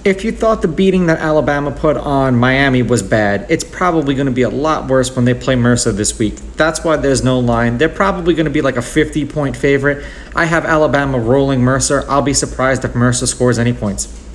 if you thought the beating that Alabama put on Miami was bad, it's probably going to be a lot worse when they play Mercer this week. That's why there's no line. They're probably going to be like a 50-point favorite. I have Alabama rolling Mercer. I'll be surprised if Mercer scores any points.